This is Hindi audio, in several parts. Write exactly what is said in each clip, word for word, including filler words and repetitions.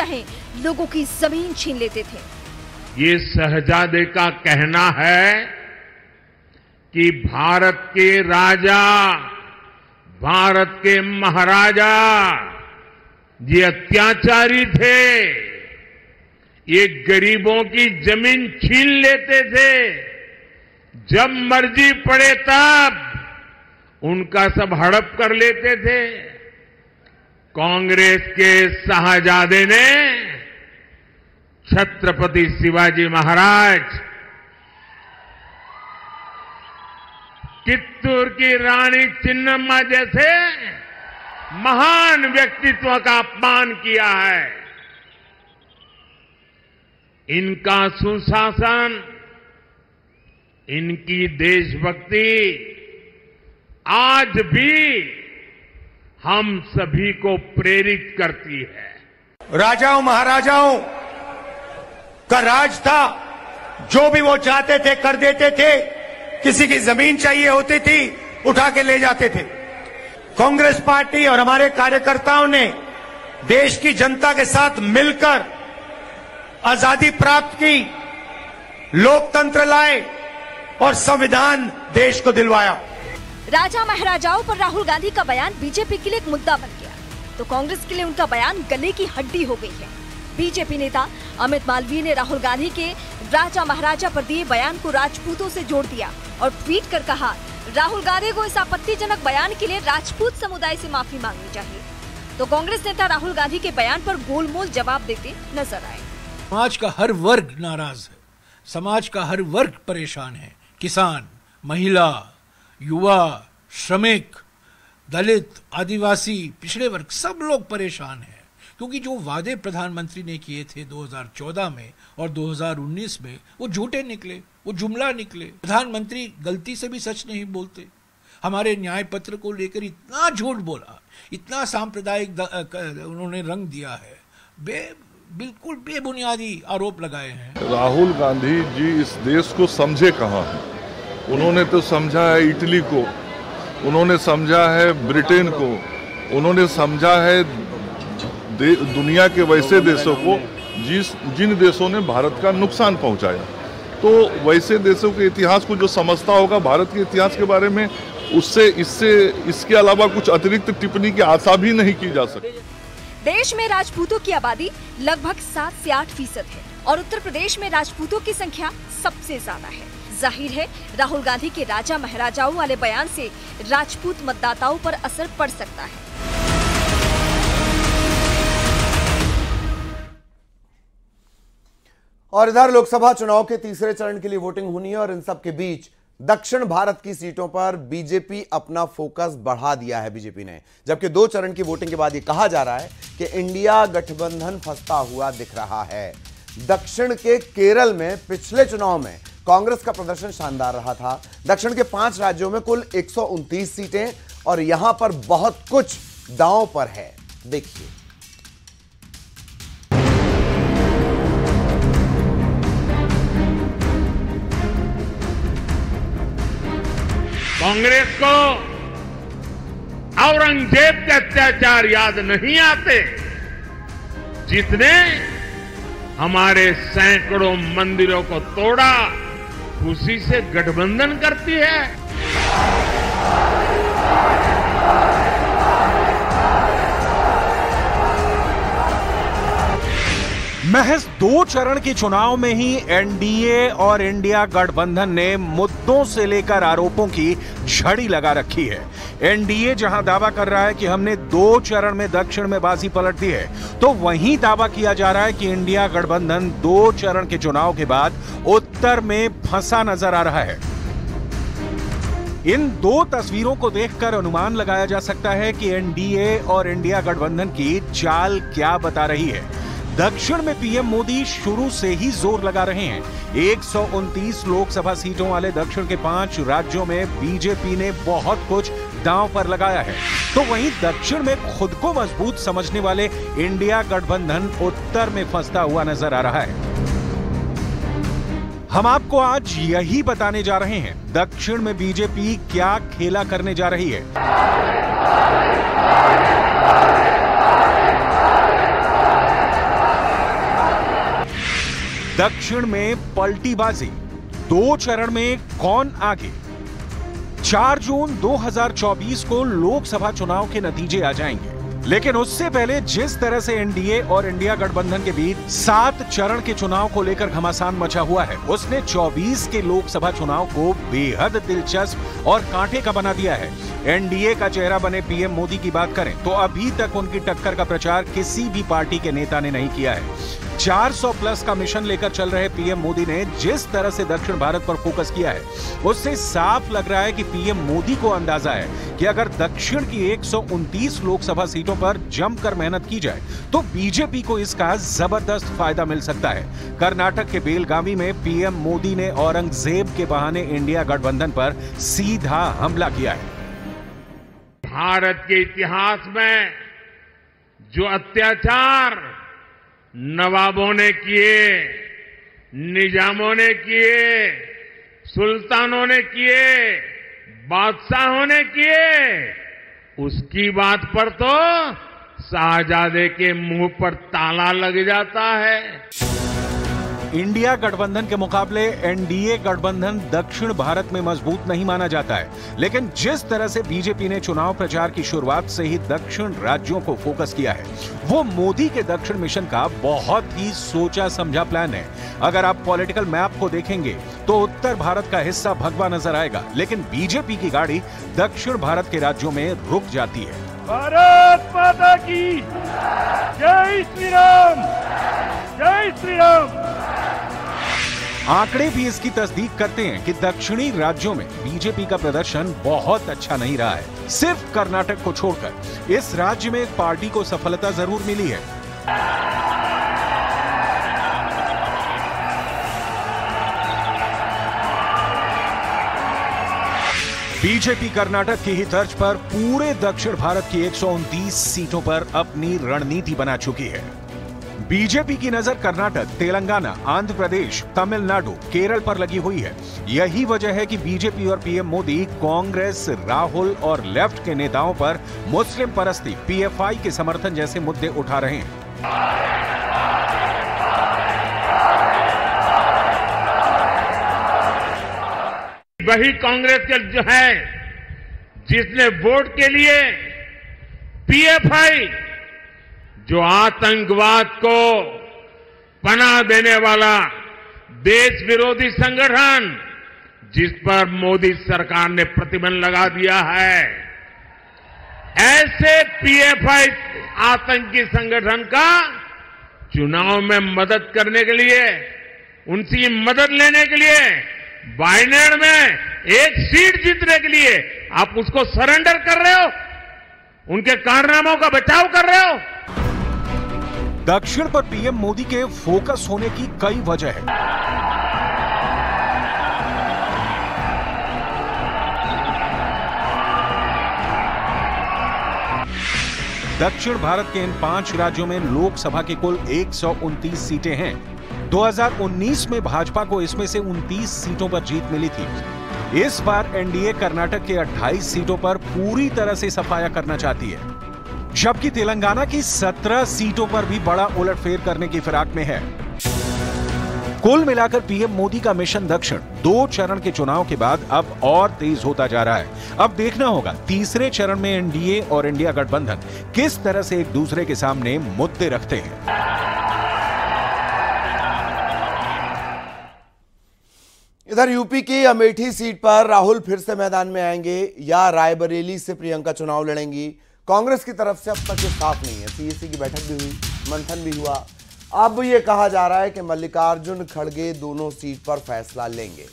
चाहे लोगों की जमीन छीन लेते थे। ये शहजादे का कहना है कि भारत के राजा, भारत के महाराजा ये अत्याचारी थे, ये गरीबों की जमीन छीन लेते थे, जब मर्जी पड़े तब उनका सब हड़प कर लेते थे। कांग्रेस के शहजादे ने छत्रपति शिवाजी महाराज, कित्तूर की रानी चिन्नम्मा जैसे महान व्यक्तित्व का अपमान किया है। इनका सुशासन, इनकी देशभक्ति आज भी हम सभी को प्रेरित करती है। राजाओं महाराजाओं का राज था, जो भी वो चाहते थे कर देते थे। किसी की जमीन चाहिए होती थी, उठा के ले जाते थे। कांग्रेस पार्टी और हमारे कार्यकर्ताओं ने देश की जनता के साथ मिलकर आजादी प्राप्त की, लोकतंत्र लाए और संविधान देश को दिलवाया। राजा महाराजाओं पर राहुल गांधी का बयान बीजेपी के लिए एक मुद्दा बन गया, तो कांग्रेस के लिए उनका बयान गले की हड्डी हो गई है। बीजेपी नेता अमित मालवीय ने राहुल गांधी के राजा महाराजा पर दिए बयान को राजपूतों से जोड़ दिया और ट्वीट कर कहा, राहुल गांधी को इस आपत्तिजनक बयान के लिए राजपूत समुदाय से माफी मांगनी चाहिए। तो कांग्रेस नेता राहुल गांधी के बयान पर गोलमोल जवाब देते नजर आए। समाज का हर वर्ग नाराज है, समाज का हर वर्ग परेशान है। किसान, महिला, युवा, श्रमिक, दलित, आदिवासी, पिछड़े वर्ग, सब लोग परेशान हैं, क्योंकि जो वादे प्रधानमंत्री ने किए थे दो हज़ार चौदह में और दो हज़ार उन्नीस में वो झूठे निकले, वो जुमला निकले। प्रधानमंत्री गलती से भी सच नहीं बोलते। हमारे न्याय पत्र को लेकर इतना झूठ बोला, इतना सांप्रदायिक उन्होंने रंग दिया है, बे बिल्कुल बेबुनियादी आरोप लगाए हैं। राहुल गांधी जी इस देश को समझे कहाँ हैं? उन्होंने तो समझा है इटली को, उन्होंने समझा है ब्रिटेन को, उन्होंने समझा है दुनिया के वैसे देशों को जिस जिन देशों ने भारत का नुकसान पहुंचाया। तो वैसे देशों के इतिहास को जो समझता होगा भारत के इतिहास के बारे में, उससे इससे इसके अलावा कुछ अतिरिक्त टिप्पणी की आशा भी नहीं की जा सकती। देश में राजपूतों की आबादी लगभग सात से आठ फीसद है और उत्तर प्रदेश में राजपूतों की संख्या सबसे ज्यादा है। जाहिर है राहुल गांधी के राजा महाराजाओं वाले बयान से राजपूत मतदाताओं पर असर पड़ सकता है। और इधर लोकसभा चुनाव के तीसरे चरण के लिए वोटिंग होनी है और इन सब के बीच दक्षिण भारत की सीटों पर बीजेपी अपना फोकस बढ़ा दिया है बीजेपी ने, जबकि दो चरण की वोटिंग के बाद ये कहा जा रहा है कि इंडिया गठबंधन फंसता हुआ दिख रहा है। दक्षिण के केरल में पिछले चुनाव में कांग्रेस का प्रदर्शन शानदार रहा था। दक्षिण के पांच राज्यों में कुल एक सौ उनतीस सीटें और यहां पर बहुत कुछ दांव पर है। देखिए, कांग्रेस को औरंगजेब के अत्याचार याद नहीं आते, जितने हमारे सैकड़ों मंदिरों को तोड़ा, खुशी से गठबंधन करती है। महज दो चरण के चुनाव में ही एनडीए और इंडिया गठबंधन ने मुद्दों से लेकर आरोपों की झड़ी लगा रखी है। एनडीए जहां दावा कर रहा है कि हमने दो चरण में दक्षिण में बाजी पलट दी है, तो वहीं दावा किया जा रहा है कि इंडिया गठबंधन दो चरण के चुनाव के बाद उत्तर में फंसा नजर आ रहा है। इन दो तस्वीरों को देखकर अनुमान लगाया जा सकता है कि एनडीए और इंडिया गठबंधन की चाल क्या बता रही है। दक्षिण में पीएम मोदी शुरू से ही जोर लगा रहे हैं। एक सौ उनतीस लोकसभा सीटों वाले दक्षिण के पांच राज्यों में बीजेपी ने बहुत कुछ दांव पर लगाया है, तो वहीं दक्षिण में खुद को मजबूत समझने वाले इंडिया गठबंधन उत्तर में फंसता हुआ नजर आ रहा है। हम आपको आज यही बताने जा रहे हैं, दक्षिण में बीजेपी क्या खेला करने जा रही है। दक्षिण में पलटीबाजी, दो चरण में कौन आगे। चार जून दो हज़ार चौबीस को लोकसभा चुनाव के नतीजे आ जाएंगे, लेकिन उससे पहले जिस तरह से एनडीए और इंडिया गठबंधन के बीच सात चरण के चुनाव को लेकर घमासान मचा हुआ है, उसने चौबीस के लोकसभा चुनाव को बेहद दिलचस्प और कांटे का बना दिया है। एनडीए का चेहरा बने पीएम मोदी की बात करें तो अभी तक उनकी टक्कर का प्रचार किसी भी पार्टी के नेता ने नहीं किया है। चार सौ प्लस का मिशन लेकर चल रहे पीएम मोदी ने जिस तरह से दक्षिण भारत पर फोकस किया है, उससे साफ लग रहा है कि पीएम मोदी को अंदाजा है कि अगर दक्षिण की एक सौ उनतीस लोकसभा सीटों पर जमकर मेहनत की जाए तो बीजेपी को इसका जबरदस्त फायदा मिल सकता है। कर्नाटक के बेलगावी में पीएम मोदी ने औरंगजेब के बहाने इंडिया गठबंधन पर सीधा हमला किया है। भारत के इतिहास में जो अत्याचार नवाबों ने किए, निजामों ने किए, सुल्तानों ने किए, बादशाहों ने किए, उसकी बात पर तो शाहजादे के मुंह पर ताला लग जाता है। इंडिया गठबंधन के मुकाबले एनडीए गठबंधन दक्षिण भारत में मजबूत नहीं माना जाता है, लेकिन जिस तरह से बीजेपी ने चुनाव प्रचार की शुरुआत से ही दक्षिण राज्यों को फोकस किया है, वो मोदी के दक्षिण मिशन का बहुत ही सोचा समझा प्लान है। अगर आप पॉलिटिकल मैप को देखेंगे तो उत्तर भारत का हिस्सा भगवा नजर आएगा, लेकिन बीजेपी की गाड़ी दक्षिण भारत के राज्यों में रुक जाती है। भारत माता की जय श्री राम, जय श्री राम। आंकड़े भी इसकी तस्दीक करते हैं कि दक्षिणी राज्यों में बीजेपी का प्रदर्शन बहुत अच्छा नहीं रहा है। सिर्फ कर्नाटक को छोड़कर इस राज्य में एक पार्टी को सफलता जरूर मिली है। बीजेपी कर्नाटक की ही तर्ज पर पूरे दक्षिण भारत की एक सौ उनतीस सीटों पर अपनी रणनीति बना चुकी है। बीजेपी की नजर कर्नाटक, तेलंगाना, आंध्र प्रदेश, तमिलनाडु, केरल पर लगी हुई है। यही वजह है कि बीजेपी और पीएम मोदी कांग्रेस, राहुल और लेफ्ट के नेताओं पर मुस्लिम परस्ती, पीएफआई के समर्थन जैसे मुद्दे उठा रहे हैं। वही कांग्रेस के जो है जिसने वोट के लिए पीएफआई, जो आतंकवाद को पनाह देने वाला देश विरोधी संगठन, जिस पर मोदी सरकार ने प्रतिबंध लगा दिया है, ऐसे पीएफआई आतंकी संगठन का चुनाव में मदद करने के लिए, उनकी मदद लेने के लिए, वायनाड में एक सीट जीतने के लिए आप उसको सरेंडर कर रहे हो, उनके कारनामों का बचाव कर रहे हो। दक्षिण पर पीएम मोदी के फोकस होने की कई वजह है। दक्षिण भारत के इन पांच राज्यों में लोकसभा की कुल एक सौ उनतीस सीटें हैं। दो हज़ार उन्नीस में भाजपा को इसमें से उनतीस सीटों पर जीत मिली थी। इस बार एनडीए कर्नाटक के अट्ठाईस सीटों पर पूरी तरह से सफाया करना चाहती है, जबकि तेलंगाना की सत्रह सीटों पर भी बड़ा उलटफेर करने की फिराक में है। कुल मिलाकर पीएम मोदी का मिशन दक्षिण दो चरण के चुनाव के बाद अब और तेज होता जा रहा है। अब देखना होगा तीसरे चरण में एनडीए और इंडिया गठबंधन किस तरह से एक दूसरे के सामने मुद्दे रखते हैं। इधर यूपी की अमेठी सीट पर राहुल फिर से मैदान में आएंगे या रायबरेली से प्रियंका चुनाव लड़ेंगी, कांग्रेस की तरफ से अब तक ये साफ नहीं है। सीएसी की बैठक भी हुई, मंथन भी हुआ। अब ये कहा जा रहा है कि मल्लिकार्जुन खड़गे दोनों सीट पर फैसला लेंगे।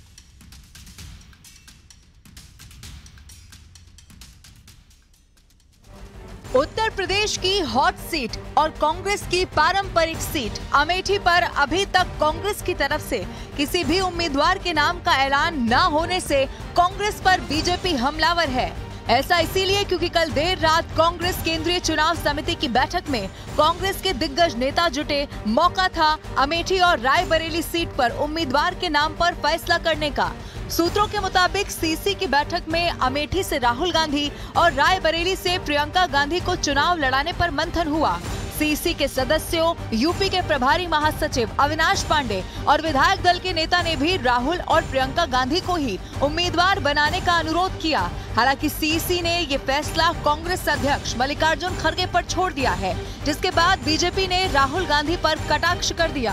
उत्तर प्रदेश की हॉट सीट और कांग्रेस की पारंपरिक सीट अमेठी पर अभी तक कांग्रेस की तरफ से किसी भी उम्मीदवार के नाम का ऐलान न होने से कांग्रेस पर बीजेपी हमलावर है। ऐसा इसीलिए क्योंकि कल देर रात कांग्रेस केंद्रीय चुनाव समिति की बैठक में कांग्रेस के दिग्गज नेता जुटे। मौका था अमेठी और रायबरेली सीट पर उम्मीदवार के नाम पर फैसला करने का। सूत्रों के मुताबिक सीसी की बैठक में अमेठी से राहुल गांधी और रायबरेली से प्रियंका गांधी को चुनाव लड़ाने पर मंथन हुआ। सीसी के सदस्यों, यूपी के प्रभारी महासचिव अविनाश पांडे और विधायक दल के नेता ने भी राहुल और प्रियंका गांधी को ही उम्मीदवार बनाने का अनुरोध किया। हालांकि सीसी ने ये फैसला कांग्रेस अध्यक्ष मल्लिकार्जुन खड़गे पर छोड़ दिया है, जिसके बाद बीजेपी ने राहुल गांधी पर कटाक्ष कर दिया।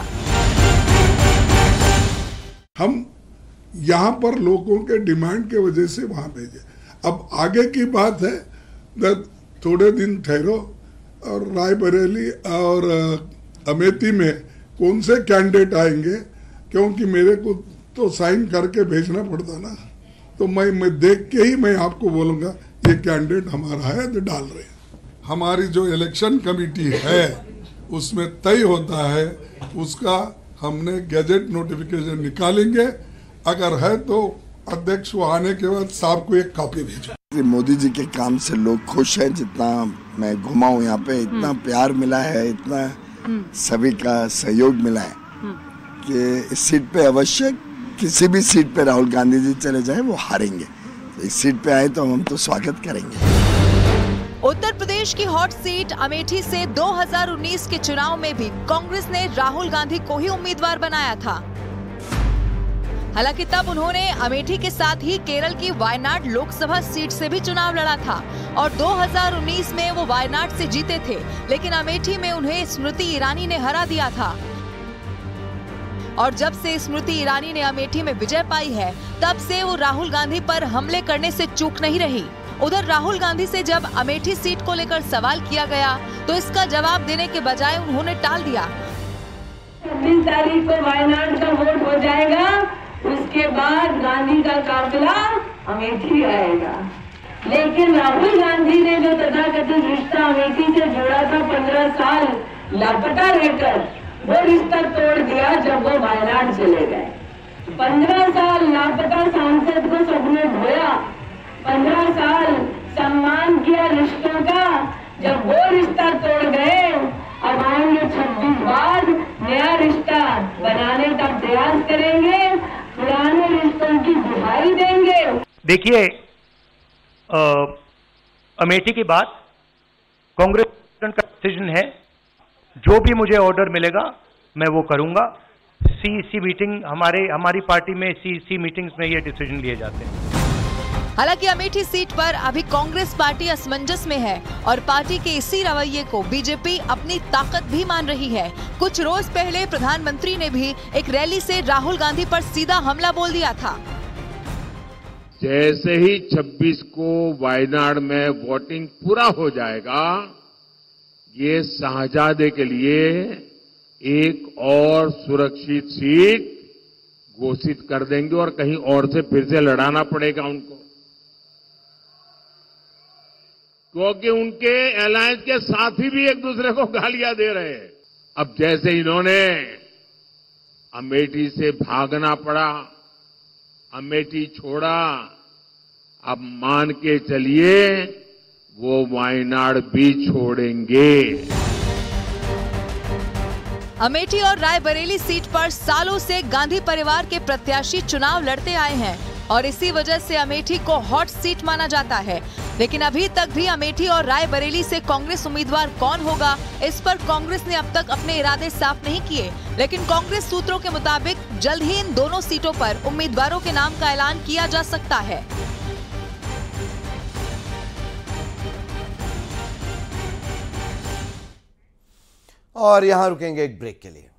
हम यहाँ पर लोगों के डिमांड के वजह से वहां भेजे। अब आगे की बात है, थोड़े दिन ठहरो और रायबरेली और अमेठी में कौन से कैंडिडेट आएंगे, क्योंकि मेरे को तो साइन करके भेजना पड़ता ना, तो मैं मैं देख के ही मैं आपको बोलूंगा ये कैंडिडेट हमारा है तो डाल रहे हैं। हमारी जो इलेक्शन कमेटी है उसमें तय होता है, उसका हमने गैजेट नोटिफिकेशन निकालेंगे, अगर है तो अध्यक्ष को आने के बाद साहब को एक कॉपी भेजो। मोदी जी के काम से लोग खुश हैं, जितना मैं घुमा हूँ यहाँ पे इतना प्यार मिला है, इतना सभी का सहयोग मिला है कि इस सीट पे अवश्य किसी भी सीट पे राहुल गांधी जी चले जाएं वो हारेंगे। इस सीट पे आए तो हम तो स्वागत करेंगे। उत्तर प्रदेश की हॉट सीट अमेठी से दो हज़ार उन्नीस के चुनाव में भी कांग्रेस ने राहुल गांधी को ही उम्मीदवार बनाया था। हालांकि तब उन्होंने अमेठी के साथ ही केरल की वायनाड लोकसभा सीट से भी चुनाव लड़ा था और दो हज़ार उन्नीस में वो वायनाड से जीते थे, लेकिन अमेठी में उन्हें स्मृति ईरानी ने हरा दिया था। और जब से स्मृति ईरानी ने अमेठी में विजय पाई है, तब से वो राहुल गांधी पर हमले करने से चूक नहीं रही। उधर राहुल गांधी से जब अमेठी सीट को लेकर सवाल किया गया तो इसका जवाब देने के बजाय उन्होंने टाल दिया। छब्बीस तारीख को वायनाड का वोट हो जाएगा, उसके बाद गांधी का काफिला अमेठी आएगा। लेकिन राहुल गांधी ने जो तथाकथित रिश्ता अमेठी से जोड़ा था पंद्रह साल लापता रहकर, वो रिश्ता तोड़ दिया जब वो वायनाड चले गए। पंद्रह साल लापता सांसद को सबने ढोया, पंद्रह साल सम्मान किया रिश्तों का, जब वो रिश्ता तोड़ गए, अब आएंगे छब्बीस बाद नया रिश्ता बनाने का प्रयास करेंगे, पुराने रिश्तों की दुहाई देंगे। देखिए, अमेठी के बाद कांग्रेस का डिसीजन है, जो भी मुझे ऑर्डर मिलेगा मैं वो करूंगा। सीईसी मीटिंग हमारे हमारी पार्टी में सीईसी मीटिंग्स में ये डिसीजन लिए जाते हैं। हालांकि अमेठी सीट पर अभी कांग्रेस पार्टी असमंजस में है और पार्टी के इसी रवैये को बीजेपी अपनी ताकत भी मान रही है। कुछ रोज पहले प्रधानमंत्री ने भी एक रैली से राहुल गांधी पर सीधा हमला बोल दिया था। जैसे ही छब्बीस को वायनाड में वोटिंग पूरा हो जाएगा, ये शाहजादे के लिए एक और सुरक्षित सीट घोषित कर देंगे और कहीं और से फिर से लड़ाना पड़ेगा उनको, क्योंकि उनके अलायंस के साथी भी एक दूसरे को गालियां दे रहे हैं। अब जैसे इन्होंने अमेठी से भागना पड़ा, अमेठी छोड़ा, अब मान के चलिए वो वायनाड भी छोड़ेंगे। अमेठी और रायबरेली सीट पर सालों से गांधी परिवार के प्रत्याशी चुनाव लड़ते आए हैं और इसी वजह से अमेठी को हॉट सीट माना जाता है। लेकिन अभी तक भी अमेठी और रायबरेली से कांग्रेस उम्मीदवार कौन होगा, इस पर कांग्रेस ने अब तक अपने इरादे साफ नहीं किए। लेकिन कांग्रेस सूत्रों के मुताबिक जल्द ही इन दोनों सीटों पर उम्मीदवारों के नाम का ऐलान किया जा सकता है। और यहां रुकेंगे एक ब्रेक के लिए।